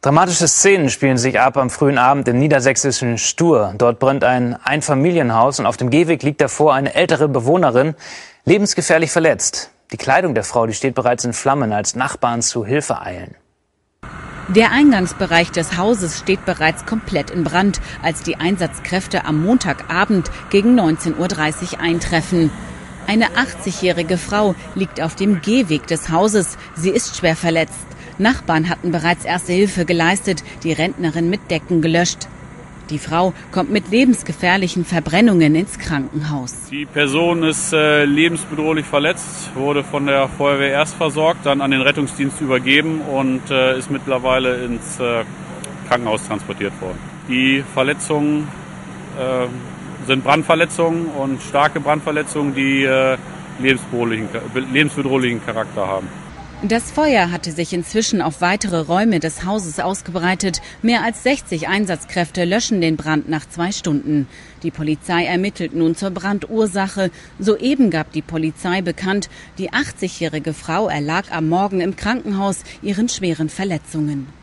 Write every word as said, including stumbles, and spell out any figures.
Dramatische Szenen spielen sich ab am frühen Abend im niedersächsischen Stur. Dort brennt ein Einfamilienhaus und auf dem Gehweg liegt davor eine ältere Bewohnerin, lebensgefährlich verletzt. Die Kleidung der Frau, die steht bereits in Flammen, als Nachbarn zu Hilfe eilen. Der Eingangsbereich des Hauses steht bereits komplett in Brand, als die Einsatzkräfte am Montagabend gegen neunzehn Uhr dreißig eintreffen. Eine achtzigjährige Frau liegt auf dem Gehweg des Hauses. Sie ist schwer verletzt. Nachbarn hatten bereits erste Hilfe geleistet, die Rentnerin mit Decken gelöscht. Die Frau kommt mit lebensgefährlichen Verbrennungen ins Krankenhaus. Die Person ist äh, lebensbedrohlich verletzt, wurde von der Feuerwehr erst versorgt, dann an den Rettungsdienst übergeben und äh, ist mittlerweile ins äh, Krankenhaus transportiert worden. Die Verletzungen äh, sind Brandverletzungen und starke Brandverletzungen, die äh, lebensbedrohlichen, lebensbedrohlichen Charakter haben. Das Feuer hatte sich inzwischen auf weitere Räume des Hauses ausgebreitet. Mehr als sechzig Einsatzkräfte löschen den Brand nach zwei Stunden. Die Polizei ermittelt nun zur Brandursache. Soeben gab die Polizei bekannt, die achtzigjährige Frau erlag am Morgen im Krankenhaus ihren schweren Verletzungen.